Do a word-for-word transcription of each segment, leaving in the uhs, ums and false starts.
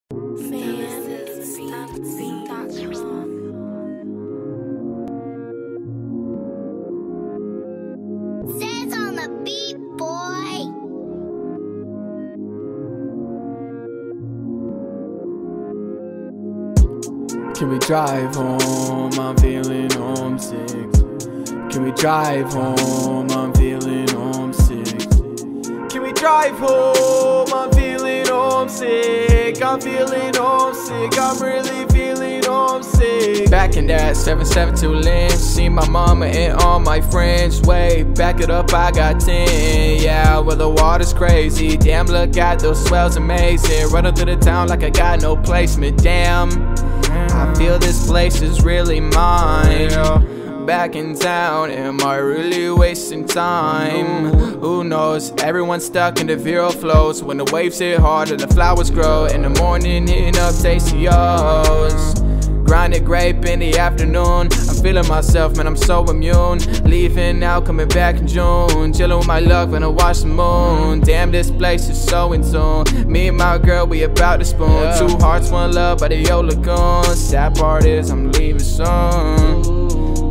Says on the beat, boy. Can we drive home? I'm feeling homesick. Can we drive home? I'm feeling homesick. Can we drive home? I'm feeling homesick. I'm feeling homesick. I'm really feeling homesick. Back in that seven seven two Lynch, see my mama and all my friends. Wait, back it up, I got ten. Yeah, well the water's crazy. Damn, look at those swells, amazing. Running through the town like I got no placement. Damn, I feel this place is really mine. Back in town, am I really wasting time? Who knows, everyone's stuck in the Vero flows. When the waves hit hard and the flowers grow. In the morning, hitting up tasty O's. Grinded grape in the afternoon. I'm feeling myself, man, I'm so immune. Leaving now, coming back in June. Chilling with my luck when I watch the moon. Damn, this place is so in tune. Me and my girl, we about to spoon. Yeah. Two hearts, one love by the Yo Lagoon. Sad part is I'm leaving soon.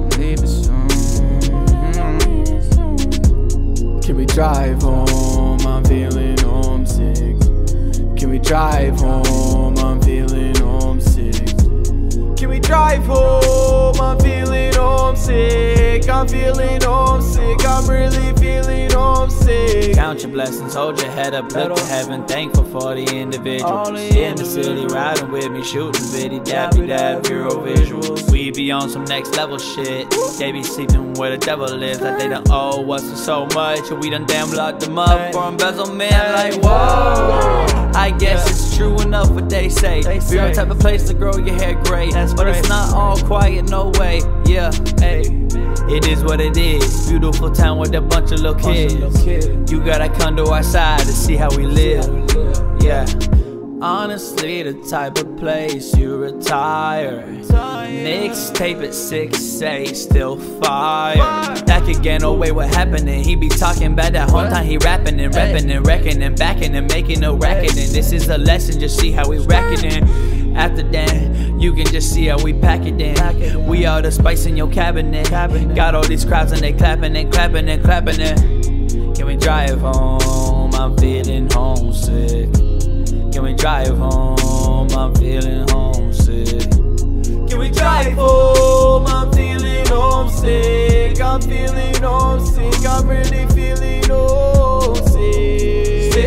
Can we drive home? I'm feeling homesick. Can we drive home? I'm feeling homesick. Can we drive home? I'm feeling homesick. I'm feeling homesick. I'm really feeling homesic. Count your blessings, hold your head up, look to heaven. Thankful for the individuals in the city, riding with me, shooting viddy, dappy dab, Vero visuals. We be on some next level shit. They be sleeping where the devil lives, like they done owe us so much. We done damn locked them up for embezzlement. Like whoa, I guess it's true enough what they say. Vero type of place to grow your hair gray, but it's not all quiet, no way. Yeah, hey, it is what it is. Beautiful town with a bunch of little kids. You gotta come to our side to see how we live. Yeah, honestly, the type of place you retire. Mixtape at six eight, still fire. Back again, oh wait, what happening? He be talking about that whole time he rapping and repping and wrecking and backing and making no racket. And this is a lesson, just see how we racking. After that, you can just see how we pack it in. We all the spice in your cabinet. Got all these crowds and they clapping and clapping and clapping it. Can we drive home? I'm feeling homesick. Can we drive home? I'm feeling homesick. Can we drive home? I'm feeling homesick. I'm feeling homesick. I'm really feeling homesick.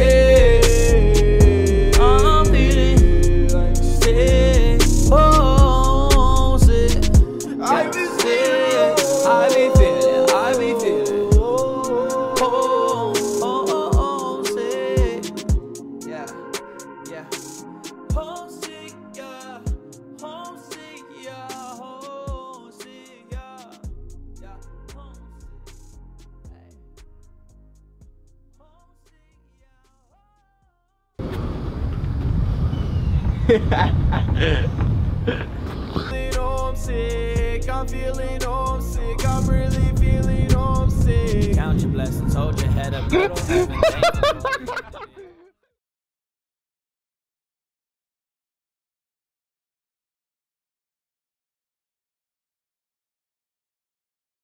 I'm feeling sick. Homesick. I be sick. I be feeling. I be feeling. Oh, oh, homesick. Yeah, yeah. Homesick, yeah. Homesick, yeah. Homesick, yeah. Yeah, homesick. Hey. Feeling homesick, I'm feeling homesick, I'm really feeling homesick. Count your blessings, hold your head up, little heaven, thankful.